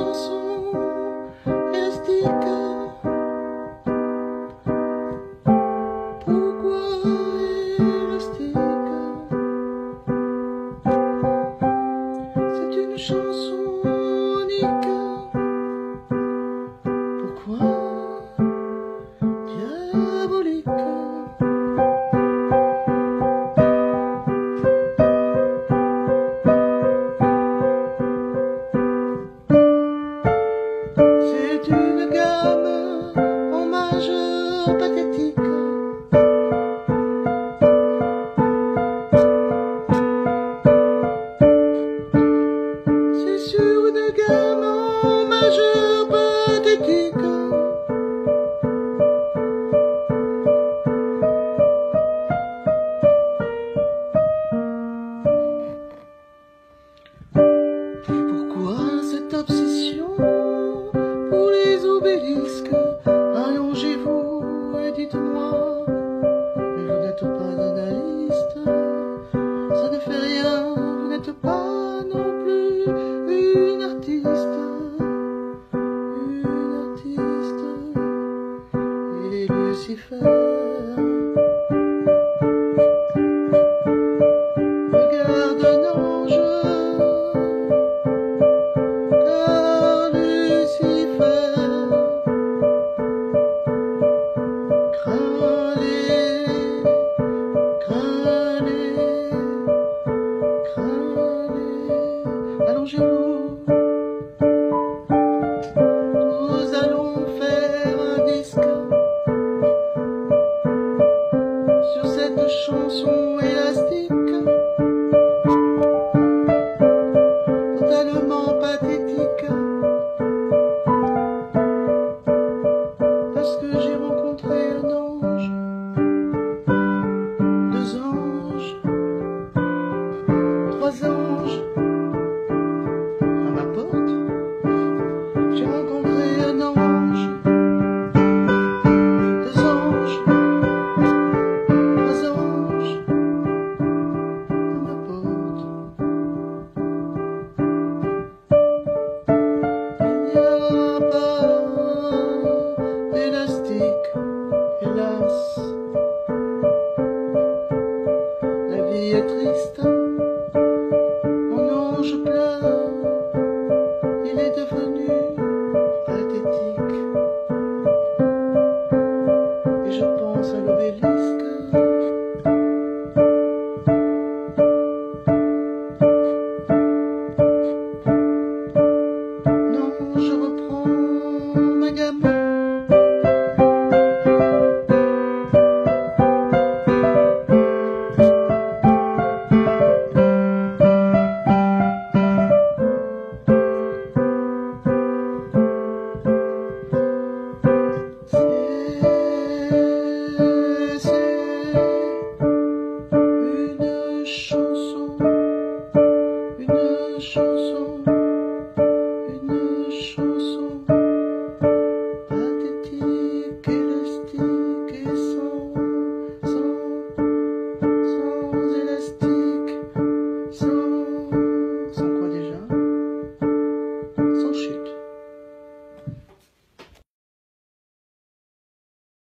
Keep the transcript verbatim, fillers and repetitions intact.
chanson élastique. Pourquoi élastique? C'est une chanson unique. Pourquoi diabolique? C'est une gamme en majeur pathétique. C'est sur une gamme en majeur pathétique. Pourquoi cette obsession pour les obélisques? Allongez-vous et dites-moi, mais vous n'êtes pas analyste, ça ne fait rien, vous n'êtes pas non plus une artiste, une artiste, et Lucifer. Regarde un ange, car Lucifer crains-les, crains-les, crains-les. Allongez-vous, nous allons faire un disque sur cette chanson élastique, totalement pathétique, parce que j'ai rencontré un ange, deux anges, trois anges à ma porte. J'ai rencontré un ange, deux anges, trois anges à ma porte. Il n'y a pas d'élastique, hélas. La vie est triste, mon ange pleure, il est devenu